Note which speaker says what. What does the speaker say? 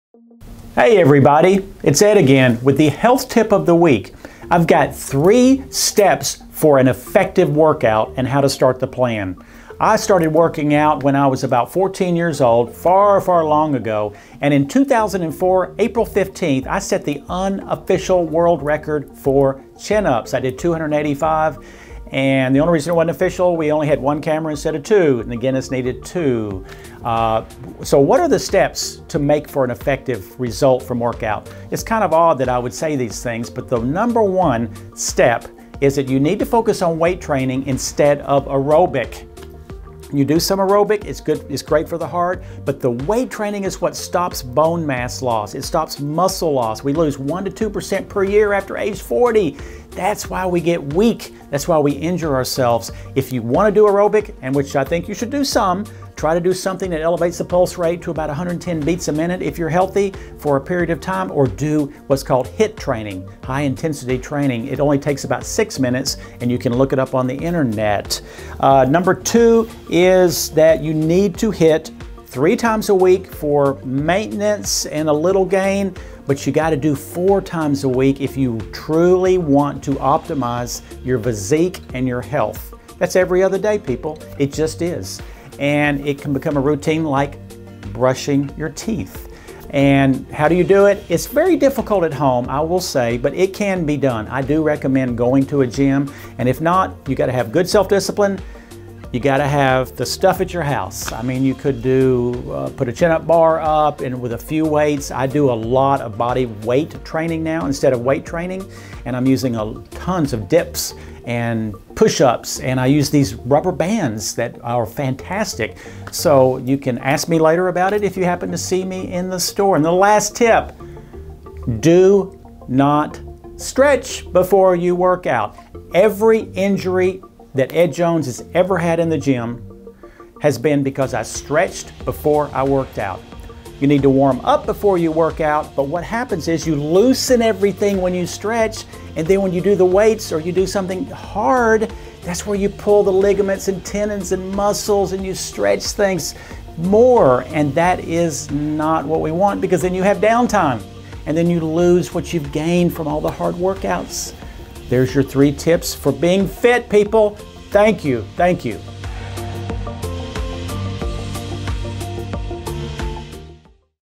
Speaker 1: Hey everybody, it's Ed again with the health tip of the week. I've got 3 steps for an effective workout and how to start the plan. I started working out when I was about 14 years old, far long ago, and in 2004, April 15th, I set the unofficial world record for chin-ups. I did 285, and the only reason it wasn't official, we only had 1 camera instead of 2, and the Guinness needed 2. So what are the steps to make for an effective result from workout? It's kind of odd that I would say these things, but the number 1 step is that you need to focus on weight training instead of aerobic. You do some aerobic, it's good, it's great for the heart, but the weight training is what stops bone mass loss. It stops muscle loss. We lose 1 to 2% per year after age 40. That's why we get weak. That's why we injure ourselves. If you want to do aerobic, and which I think you should do some, try to do something that elevates the pulse rate to about 110 beats a minute if you're healthy for a period of time, or do what's called HIIT training, high intensity training. It only takes about 6 minutes and you can look it up on the internet. Number 2 is that you need to hit 3 times a week for maintenance and a little gain, but you got to do 4 times a week if you truly want to optimize your physique and your health. That's every other day, people. It just is. And it can become a routine like brushing your teeth. And how do you do it? It's very difficult at home, I will say, but it can be done. I do recommend going to a gym, and if not, you got to have good self-discipline. You got to have the stuff at your house. I mean, you could do, put a chin-up bar up and with a few weights. I do a lot of body weight training now instead of weight training, and I'm using tons of dips and push-ups, and I use these rubber bands that are fantastic. So you can ask me later about it if you happen to see me in the store. And the last tip, do not stretch before you work out. Every injury that Ed Jones has ever had in the gym has been because I stretched before I worked out. You need to warm up before you work out, but what happens is you loosen everything when you stretch, and then when you do the weights or you do something hard, that's where you pull the ligaments and tendons and muscles and you stretch things more, and that is not what we want, because then you have downtime and then you lose what you've gained from all the hard workouts. There's your 3 tips for being fit, people. Thank you. Thank you.